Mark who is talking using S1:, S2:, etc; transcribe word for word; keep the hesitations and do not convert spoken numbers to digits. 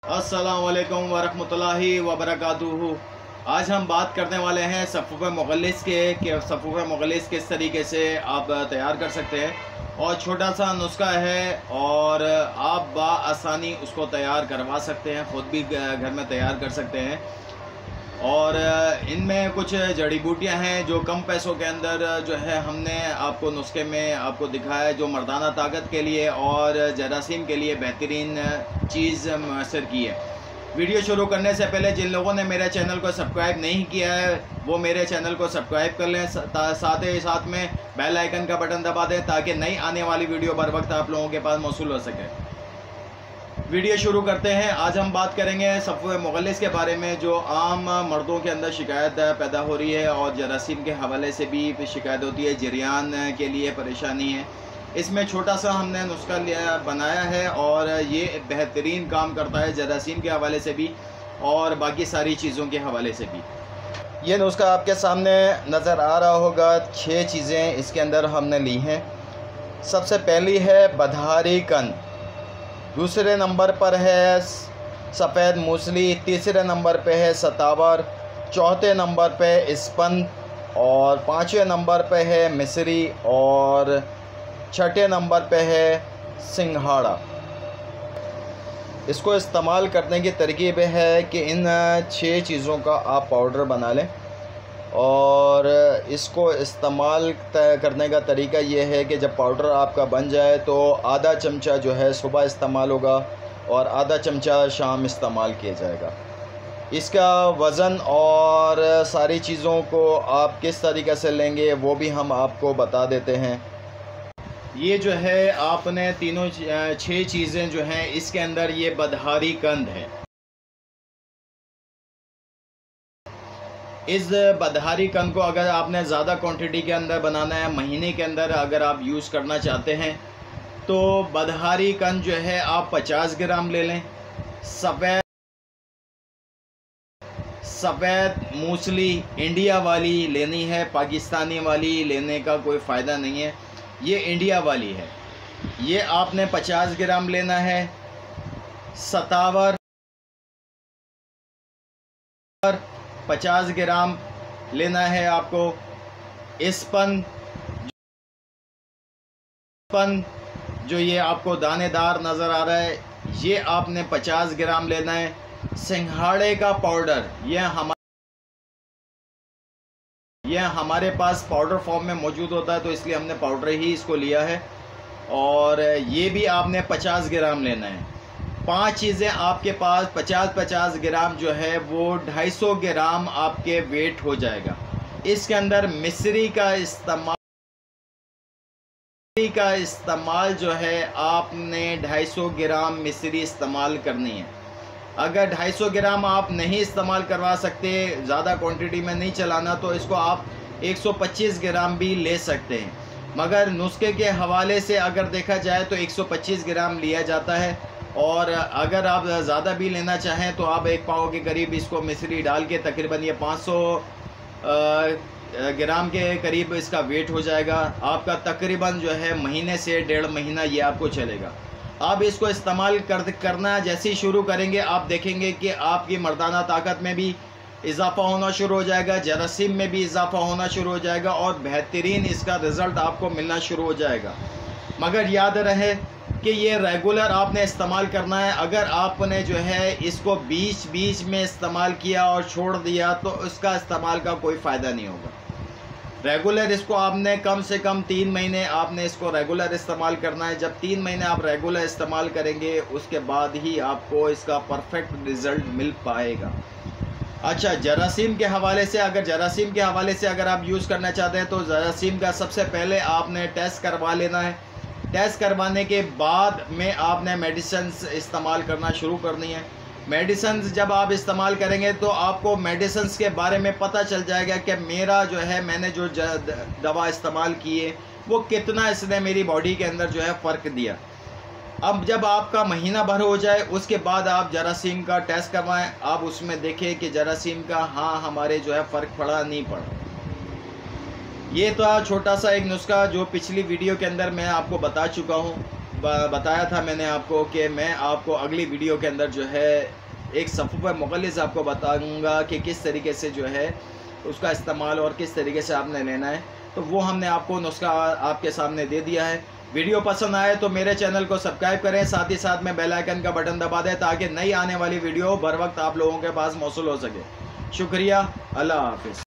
S1: अस्सलाम वालेकुम वरहमतुल्लाहि वबरकातुहू। आज हम बात करने वाले हैं सफ़ूफ़ मुग़ल्लिस के कि सफ़ूफ़ मुग़ल्लिस किस तरीके से आप तैयार कर सकते हैं और छोटा सा नुस्खा है और आप बआसानी उसको तैयार करवा सकते हैं, ख़ुद भी घर में तैयार कर सकते हैं। और इनमें कुछ जड़ी बूटियां हैं जो कम पैसों के अंदर जो है हमने आपको नुस्खे में आपको दिखाया है, जो मर्दाना ताकत के लिए और जरासीम के लिए बेहतरीन चीज़ मैसर की है। वीडियो शुरू करने से पहले जिन लोगों ने मेरे चैनल को सब्सक्राइब नहीं किया है वो मेरे चैनल को सब्सक्राइब कर लें, साथ ही साथ में बेल आइकन का बटन दबा दें ताकि नई आने वाली वीडियो बर वक्त आप लोगों के पास मौसूल हो सके। वीडियो शुरू करते हैं। आज हम बात करेंगे सफ़ूफ़ मुग़ल्लिस के बारे में, जो आम मर्दों के अंदर शिकायत पैदा हो रही है और जरासीम के हवाले से भी शिकायत होती है, जरियान के लिए परेशानी है। इसमें छोटा सा हमने नुस्खा लिया बनाया है और ये बेहतरीन काम करता है जरासीम के हवाले से भी और बाकी सारी चीज़ों के हवाले से भी। ये नुस्खा आपके सामने नज़र आ रहा होगा। छः चीज़ें इसके अंदर हमने ली हैं। सबसे पहली है बदहारी कंद, दूसरे नंबर पर है सफ़ेद मूसली, तीसरे नंबर पे है सतावर, चौथे नंबर पे स्पंद और पाँचवें नंबर पे है मिस्री और छठे नंबर पे है सिंघाड़ा। इसको इस्तेमाल करने की तरकीब है कि इन छः चीज़ों का आप पाउडर बना लें और इसको इस्तेमाल करने का तरीका ये है कि जब पाउडर आपका बन जाए तो आधा चमचा जो है सुबह इस्तेमाल होगा और आधा चमचा शाम इस्तेमाल किया जाएगा। इसका वज़न और सारी चीज़ों को आप किस तरीक़े से लेंगे वो भी हम आपको बता देते हैं। ये जो है आपने तीनों छः चीज़ें जो हैं इसके अंदर ये बदहारी कंद है। इस बदहारी कंद को अगर आपने ज़्यादा क्वांटिटी के अंदर बनाना है, महीने के अंदर अगर आप यूज़ करना चाहते हैं तो बदहारी कंद जो है आप पचास ग्राम ले लें। सफ़ेद सफ़ेद मूसली इंडिया वाली लेनी है, पाकिस्तानी वाली लेने का कोई फ़ायदा नहीं है, ये इंडिया वाली है। ये आपने पचास ग्राम लेना है। सतावर पचास ग्राम लेना है आपको। स्पंद स्पंद जो ये आपको दानेदार नज़र आ रहा है ये आपने पचास ग्राम लेना है। सिंघाड़े का पाउडर ये हमारे यह हमारे पास पाउडर फॉर्म में मौजूद होता है तो इसलिए हमने पाउडर ही इसको लिया है और ये भी आपने पचास ग्राम लेना है। पांच चीज़ें आपके पास पचास पचास ग्राम जो है वो ढाई सौ ग्राम आपके वेट हो जाएगा। इसके अंदर मिस्री का इस्तेमाल का इस्तेमाल जो है आपने ढाई सौ ग्राम मिस्री इस्तेमाल करनी है। अगर ढाई सौ ग्राम आप नहीं इस्तेमाल करवा सकते, ज़्यादा क्वांटिटी में नहीं चलाना, तो इसको आप एक सौ पच्चीस ग्राम भी ले सकते हैं। मगर नुस्खे के हवाले से अगर देखा जाए तो एक सौ पच्चीस ग्राम लिया जाता है और अगर आप ज़्यादा भी लेना चाहें तो आप एक पाव के करीब इसको मिस्री डाल के तकरीबन ये पाँच सौ ग्राम के करीब इसका वेट हो जाएगा। आपका तकरीबन जो है महीने से डेढ़ महीना ये आपको चलेगा। आप इसको इस्तेमाल कर करना जैसे ही शुरू करेंगे आप देखेंगे कि आपकी मर्दाना ताकत में भी इजाफ़ा होना शुरू हो जाएगा, जरासीम में भी इजाफ़ा होना शुरू हो जाएगा और बेहतरीन इसका रिज़ल्ट आपको मिलना शुरू हो जाएगा। मगर याद रहे कि ये रेगुलर आपने इस्तेमाल करना है। अगर आपने जो है इसको बीच बीच में इस्तेमाल किया और छोड़ दिया तो उसका इस्तेमाल का कोई फ़ायदा नहीं होगा। रेगुलर इसको आपने कम से कम तीन महीने आपने इसको रेगुलर इस्तेमाल करना है। जब तीन महीने आप रेगुलर इस्तेमाल करेंगे उसके बाद ही आपको इसका परफेक्ट रिज़ल्ट मिल पाएगा। अच्छा, जरासीम के हवाले से अगर जरासीम के हवाले से अगर आप यूज़ करना चाहते हैं तो जरासीम का सबसे पहले आपने टेस्ट करवा लेना है। टेस्ट करवाने के बाद में आपने मेडिसिन इस्तेमाल करना शुरू करनी है। मेडिसिन जब आप इस्तेमाल करेंगे तो आपको मेडिसिन के बारे में पता चल जाएगा कि मेरा जो है मैंने जो दवा इस्तेमाल की है वो कितना इसने मेरी बॉडी के अंदर जो है फ़र्क दिया। अब जब आपका महीना भर हो जाए उसके बाद आप जरासीम का टेस्ट करवाएं। आप उसमें देखें कि जरासीम का हाँ हमारे जो है फ़र्क पड़ा नहीं पड़ा। ये तो छोटा सा एक नुस्खा जो पिछली वीडियो के अंदर मैं आपको बता चुका हूँ। बताया था मैंने आपको कि मैं आपको अगली वीडियो के अंदर जो है एक सफ़ूफ़ मुग़ल्लिस आपको बताऊंगा कि किस तरीके से जो है उसका इस्तेमाल और किस तरीके से आपने लेना है। तो वो हमने आपको नुस्खा आपके सामने दे दिया है। वीडियो पसंद आए तो मेरे चैनल को सब्सक्राइब करें, साथ ही साथ में बेल आइकन का बटन दबा दें ताकि नई आने वाली वीडियो बर वक्त आप लोगों के पास मौसूल हो सके। शुक्रिया, अल्लाह हाफ़िज़।